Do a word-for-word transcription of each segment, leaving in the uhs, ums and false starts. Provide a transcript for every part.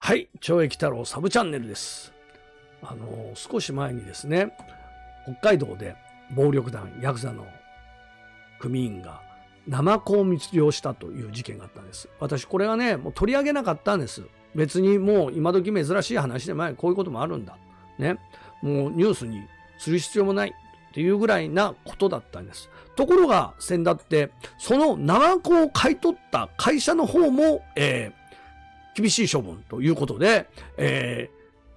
はい、懲役太郎サブチャンネルです。あの少し前にですね、北海道で暴力団ヤクザの組員がナマコを密漁したという事件があったんです。私これはね、もう取り上げなかったんです。別にもう今時珍しい話で前こういうこともあるんだね、もうニュースにする必要もないっていうぐらいなことだったんです。ところが先だってそのナマコを買い取った会社の方も、えー厳しい処分ということで、え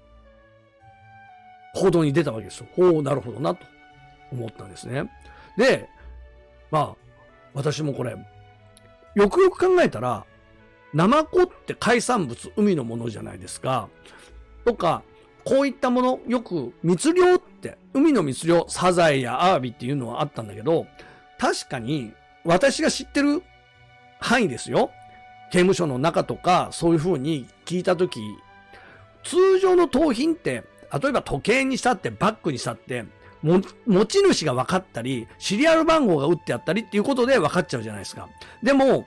ー、報道に出たわけですよ。ほう、なるほどなと思ったんですね。で、まあ、私もこれ、よくよく考えたら、ナマコって海産物、海のものじゃないですか。とか、こういったもの、よく密漁って、海の密漁、サザエやアワビっていうのはあったんだけど、確かに私が知ってる範囲ですよ。刑務所の中とか、そういう風に聞いたとき、通常の盗品って、例えば時計にしたって、バッグにしたって、も持ち主が分かったり、シリアル番号が打ってあったりっていうことで分かっちゃうじゃないですか。でも、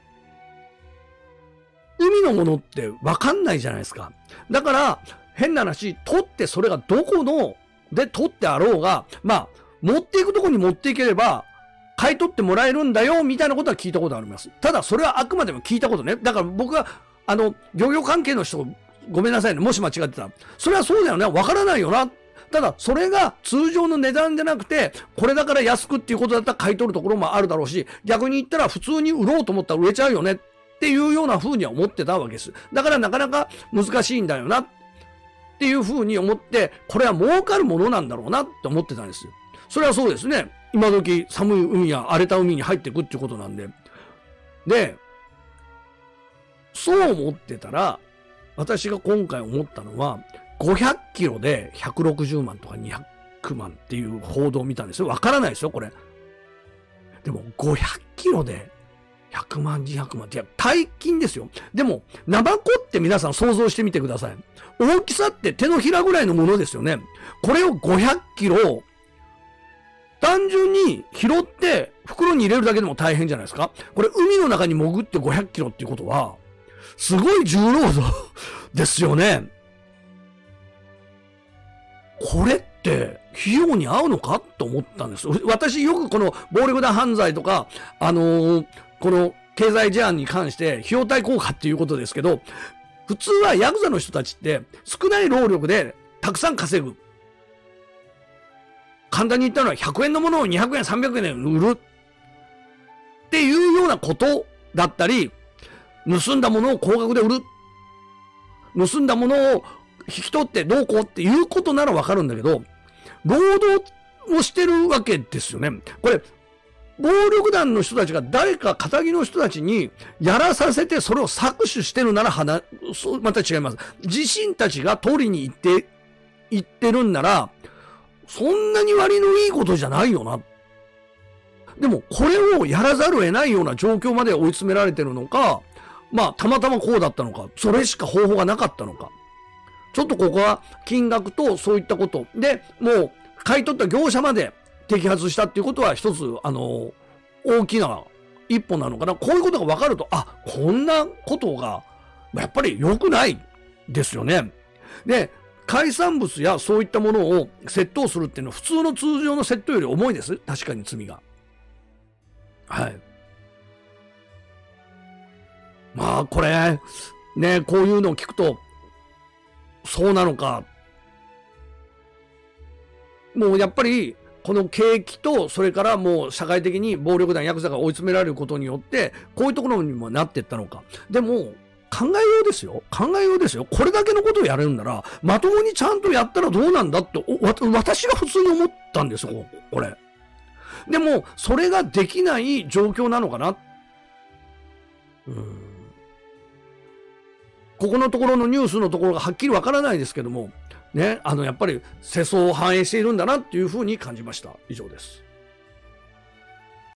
海のものって分かんないじゃないですか。だから、変な話、取ってそれがどこので取ってあろうが、まあ、持っていくとこに持っていければ、買い取ってもらえるんだよ、みたいなことは聞いたことあります。ただ、それはあくまでも聞いたことね。だから僕は、あの、漁業関係の人、ごめんなさいね。もし間違ってたら。それはそうだよね。わからないよな。ただ、それが通常の値段じゃなくて、これだから安くっていうことだったら買い取るところもあるだろうし、逆に言ったら普通に売ろうと思ったら売れちゃうよねっていうような風には思ってたわけです。だからなかなか難しいんだよなっていう風に思って、これは儲かるものなんだろうなって思ってたんです。それはそうですね。今時寒い海や荒れた海に入っていくっていうことなんで。で、そう思ってたら、私が今回思ったのは、ごひゃくキロでひゃくろくじゅうまんとかにひゃくまんっていう報道を見たんですよ。わからないですよ、これ。でもごひゃくキロでひゃくまん、にひゃくまんって、いや、大金ですよ。でも、ナマコって皆さん想像してみてください。大きさって手のひらぐらいのものですよね。これをごひゃくキロ、単純に拾って袋に入れるだけでも大変じゃないですか。これ海の中に潜ってごひゃくキロっていうことは、すごい重労働ですよね。これって費用に合うのかと思ったんです。私よくこの暴力団犯罪とか、あのー、この経済事案に関して費用対効果っていうことですけど、普通はヤクザの人たちって少ない労力でたくさん稼ぐ。簡単に言ったのはひゃくえんのものをにひゃくえん、さんびゃくえんで売るっていうようなことだったり、盗んだものを高額で売る。盗んだものを引き取ってどうこうっていうことならわかるんだけど、労働をしてるわけですよね。これ、暴力団の人たちが誰か仇の人たちにやらさせてそれを搾取してるなら話、また違います。自身たちが取りに行って、行ってるんなら、そんなに割のいいことじゃないよな。でも、これをやらざるを得ないような状況まで追い詰められてるのか、まあ、たまたまこうだったのか、それしか方法がなかったのか。ちょっとここは金額とそういったこと。で、もう、買い取った業者まで摘発したっていうことは一つ、あの、大きな一歩なのかな。こういうことが分かると、あ、こんなことが、やっぱり良くないですよね。で、海産物やそういったものを窃盗するっていうのは普通の通常の窃盗より重いです。確かに罪が。はい。まあこれ、ね、こういうのを聞くと、そうなのか。もうやっぱり、この景気と、それからもう社会的に暴力団ヤクザが追い詰められることによって、こういうところにもなっていったのか。でも、考えようですよ。考えようですよ。これだけのことをやれるんなら、まともにちゃんとやったらどうなんだって、私が普通に思ったんですよ、これ。でも、それができない状況なのかな。うーん。ここのところのニュースのところがはっきりわからないですけども、ね、あの、やっぱり世相を反映しているんだなっていうふうに感じました。以上です。